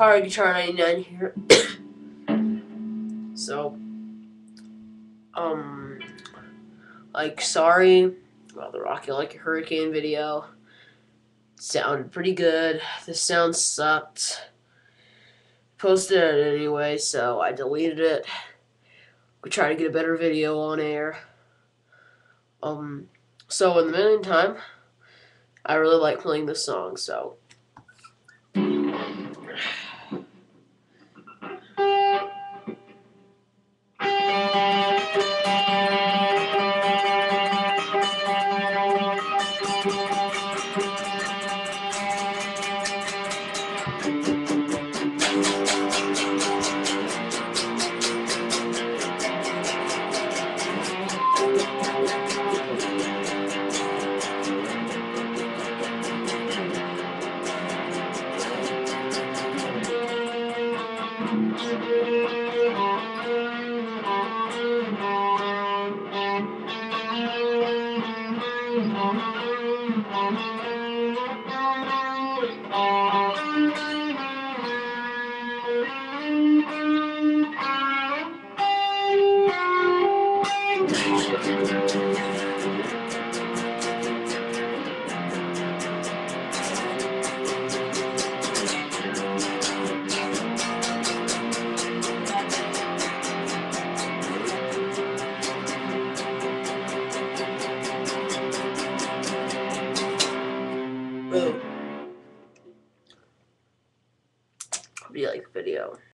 Car Guitar 99 here. So, sorry about the Rocky Like a Hurricane video. It sounded pretty good. The sound sucked. Posted it anyway, so I deleted it. We try to get a better video on air. So in the meantime, I really like playing this song, so